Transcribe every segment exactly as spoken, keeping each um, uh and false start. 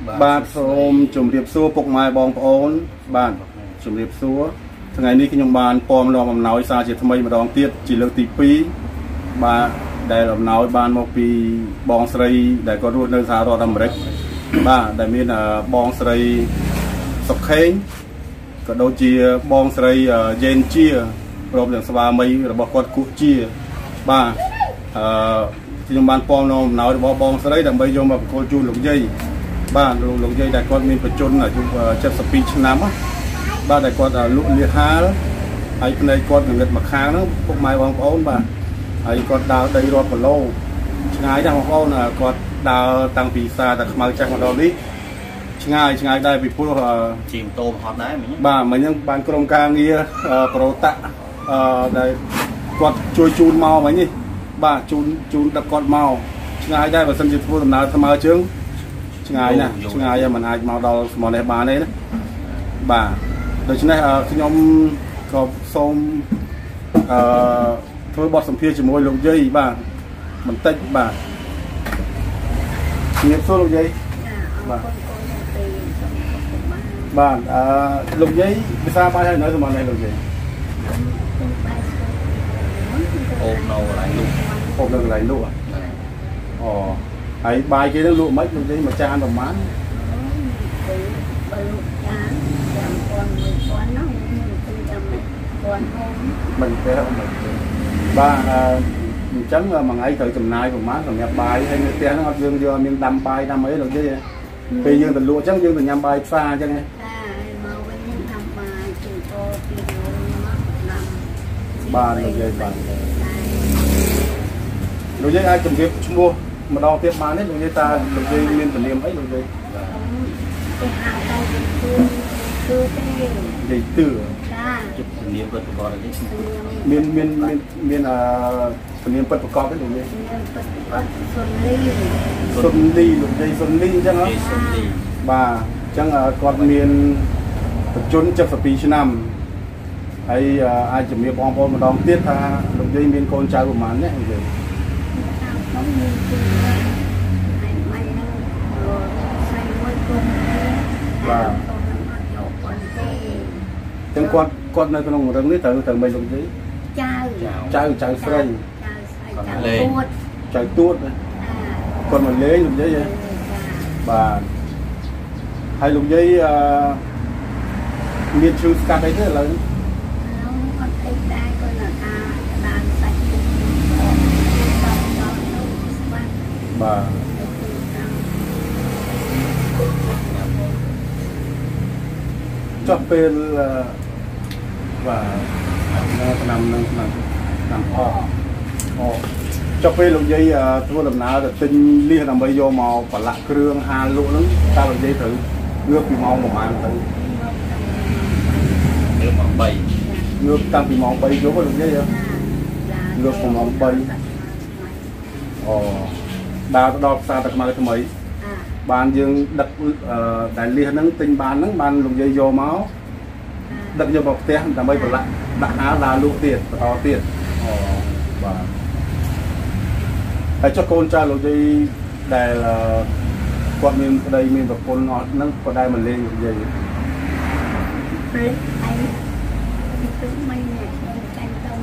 បាទសូមជម្រាបសួរពុកម៉ែបងប្អូនបាទជម្រាបសួរថ្ងៃនេះខ្ញុំបានព័ត៌មានអំណោយសារជាថ្មីម្ដងទៀតជាលើកទីពីរបាទដែលអំណោយបានមកពីបងស្រីដែលគាត់រស់នៅសហរដ្ឋអាមេរិកបាទដែលមានបងស្រីសុខេងក៏ដូចជាបងស្រីយេនជាព្រមទាំងស្វាមីរបស់គាត់គូជាបាទអឺខ្ញុំបានព័ត៌មានអំណោយរបស់បងស្រីដើម្បីយកមកប្រគល់ជូនលោកយាយបាទលោកលោកយាយដែលគាត់មានបច្ចុប្បន្នអាយុ七十ពីរឆ្នាំបាទដែលគាត់លក់លៀហាលហើយភ្នែកគាត់ងឹតមកខាងហ្នឹងពុកម៉ែបងប្អូនបាទហើយគាត់ដើរដីរាប់គីឡូឆ្ងាយណាស់បងប្អូនគាត់ដើរតាំងពីផ្សារតាខ្មៅចាស់មកដល់នេះឆ្ងាយឆ្ងាយដែរពីព្រោះជិះម៉ូតូហត់ដែរមិញបាទមិញហ្នឹងបានក្រុមការងារប្រូតាក់អឺដែលគាត់ជួយជូនមកមិញនេះបាទជូនជូនដឹកគាត់មកឆ្ងាយដែរបើសិនជាធ្វើដំណើរថ្មើរជើងឆ្ងាយណាស់ឆ្ងាយហើយមិនអាចមកដល់ស្មោះនេះបានទេណាបាទដូច្នេះខ្ញុំក៏សូមអឺធ្វើបទសម្ភាសន៍ជាមួយលោកយាយបាទបន្តិចបាទជំរាបសួរលោកយាយបាទបាទអឺលោកយាយភាសាបាយហើយនៅស្មោះនេះលោកយាយអូបនៅកន្លែងលក់អូបនៅកន្លែងលក់អូហើយបាយគេទៅលក់មិនលោកយាយមួយចានប្រហែលមិនទេបាទអញ្ចឹងមួយថ្ងៃត្រូវចំណាយប្រហែលសម្រាប់បាយហើយនៅផ្ទះហ្នឹងអត់យើងយកមានដាំបាយដាំអីលោកយាយពេលយើងទៅលក់អញ្ចឹងយើងទៅញ៉ាំបាយផ្សារអញ្ចឹងហ៎មកវិញដាំបាយជូនពោពីនោះមកដាំបាទលោកយាយបាទលោកយាយអាចជម្រាបឈ្មោះម្ដងទៀតបានទេលោកយាយតើលោកយាយមានជំនាញអីលោកយាយទៅហៅទៅគឺគឺទេយាយទឿចាជំនាញពិតប្រកបនេះមានមានមានមានអឺជំនាញពិតប្រកបទេលោកយាយសុនលីសុនលីលោកយាយសុនលីអញ្ចឹងហ៎បាទអញ្ចឹងគាត់មានបច្ចុប្បន្ន七十ពីរឆ្នាំហើយអាចជំរាបបងប្អូនម្ដងទៀតថាលោកយាយមានកូនចៅប្រហែលនេះលោកយាយបាទចឹងគាត់គាត់នៅក្នុងរឹងនេះត្រូវត្រូវមិនលោកយាយចៅចៅចៅស្រីចៅទួតគាត់មកលេងលោកយាយបាទហើយលោកយាយអឺមានឈឺស្កាត់អីទេឥឡូវអត់អីដែរគាត់នៅថាដានសាច់បាទចុះពេលបាទឆ្នាំនឹងឆ្នាំឆ្នាំអអូចុះពេលលោកយាយធ្វើដំណើរទៅទិញលៀសដើម្បីយកមកប្រឡាក់គ្រឿងហាលលក់ហ្នឹងតើលោកយាយត្រូវងើបពីម៉ោងប្រហែលទៅងើបម៉ោងបីងើបតាំងពីម៉ោងបីយប់លោកយាយងើបពីម៉ោងបីអូដើរទៅដល់ផ្សារតាខ្មៅថ្មីបានយើងដឹកដែលលៀសហ្នឹងទិញបានហ្នឹងបានលោកយាយយកមកដឹកយកមកផ្ទះដើម្បីប្រឡាក់ដាក់ហាលដើរលក់ទៀតបន្តទៀតអូបាទហើយចុះកូនចៅលោកយាយដែលគាត់មានប្តីមានប្រពន្ធអត់ហ្នឹងក៏ដែរមកលេងលោកយាយពេលឯងទៅមិនចាញ់ទៅ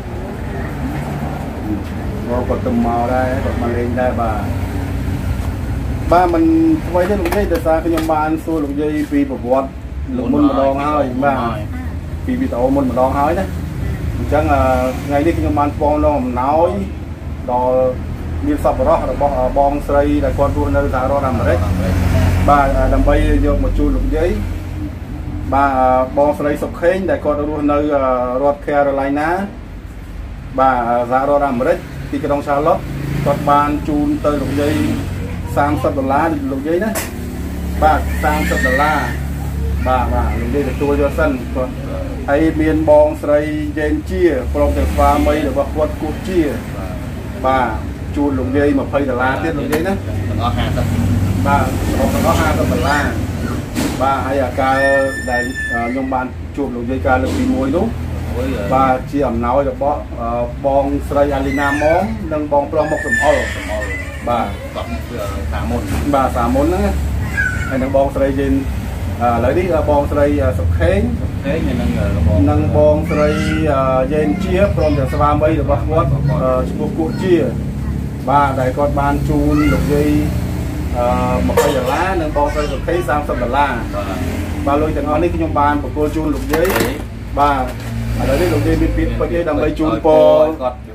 មកមកគាត់ទៅមកដែរគាត់មកលេងដែរបាទបាទមិនអ្វីទេលោកយាយតែសារខ្ញុំបានសួរលោកយាយពីប្រវត្តិលោកមុនម្ដងហើយបាទពីវីដេអូមុនម្ដងហើយណាអញ្ចឹងថ្ងៃនេះខ្ញុំបានបងលងអំណោយដល់មានសប្បុរសរបស់បងស្រីដែលគាត់រស់នៅសហរដ្ឋអាមេរិកបាទដើម្បីយកមកជូនលោកយាយបាទបងស្រីសុខេងដែលគាត់រស់នៅរដ្ឋ Carolina បាទសហរដ្ឋអាមេរិកទីក្រុង Charlotte គាត់បានជូនទៅលោកយាយសាមសិបដុល្លារលោកយាយណាបាទសាមសិបដុល្លារបាទបាទលោកយាយទទួលយកសិនគាត់ហើយមានបងស្រីយេនជាព្រមទាំងស្វាមីរបស់គាត់គូជាបាទជូនលោកយាយยี่สิบដុល្លារទៀតលោកយាយណាទាំងអស់ห้าสิบបាទទាំងអស់ห้าสิบដុល្លារបាទហើយអាការដែលខ្ញុំបានជួបលោកយាយការលើកទីមួយនោះបាទជាអំណោយរបស់បងស្រីអាលីណាម៉ងនិងបងប្រុសមុខសំអល់បាទគាត់សាមុនបាទសាមុនហ្នឹង hay năng bong sợi trên lấy đi bong sợi sọc khế thế như năng năng bong sợi trên chia from từ spa mấy được bác quát chụp cụ chia ba đại con ban chun lục dây một cây đờ lá năng bong sợi sọc khế sang sọc đờ la ba lôi chẳng nói cái nhung ban của cô chun lục dây ba ở đây lục dây bị pít bởi đầm bay chun po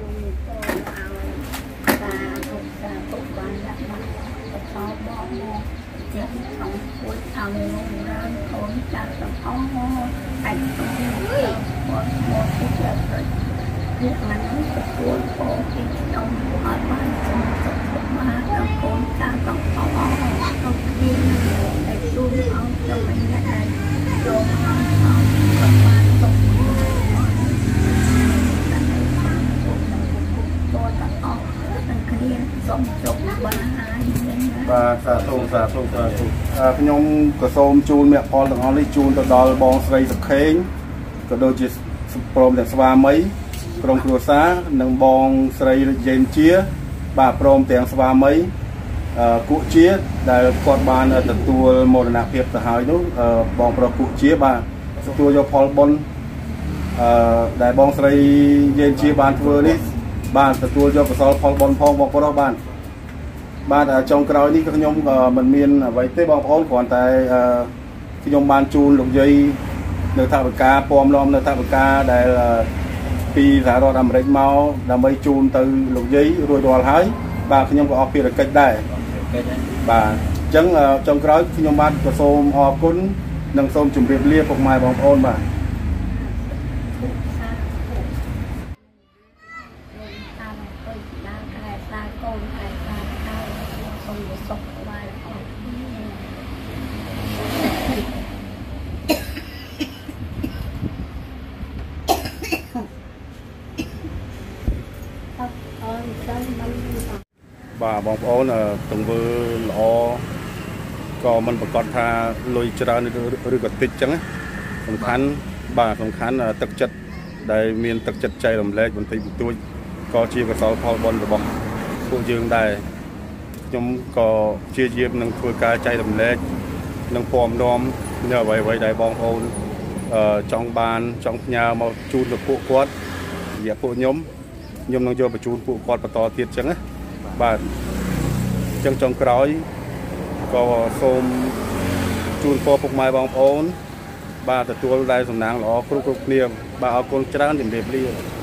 và xả thùng xả thùng xả thùng à cái nhóm có xôm chun mẹ con từng họ lấy chun từ đó bong sấy sập khế có đôi chỉ prom từ spa mấy prom cua xá nâng bong sấy dền chia bà prom từ spa mấy cụ chia đại con ban từ tua một nạp hiệp từ haiนู้bong prom cụ chia bà tua cho Paul Bon đại bong sấy dền chia ban vừa đi bà từ tua cho cái Paul Bon phong bong pro ban ba trong cái đó đi các nhóm mình miền vậy tế bong ôn còn tại cái nhóm ban chun lục dây nơi tháp cá pom lom nơi tháp cá đây là pi giá đo làm đánh máu làm mấy chun từ lục dây rồi đòi hái ba cái nhóm có offer được cách đây và chẳng trong cái đó cái nhóm ban có xôm họ cún nâng xôm chuẩn bị lia phục mai bong ôn mà bà bong ôn là từng vừa lọ có mình bà con tha lôi chả rồi có tích chẳng song khăn bà song khăn là thực chất đây miền thực chất chay làm lệ mình thấy tôi có chia cái sáu phao bon của bong phụ dương đây nhóm có chia chia nâng phơi cá chay làm lệ nâng phom đom nhờ vậy vậy đại bong ôn trong bàn trong nhà mà chun được phụ quát dẹp phụ nhóm nhóm nâng vô và chun phụ quát và to thiệt chẳng á bà chân trong cái đó có xôm chun po phục mai bong ôn bà từ tua đây sầm nang lọ kêu kêu niệm bàเอาคน tráng điểm đẹp đi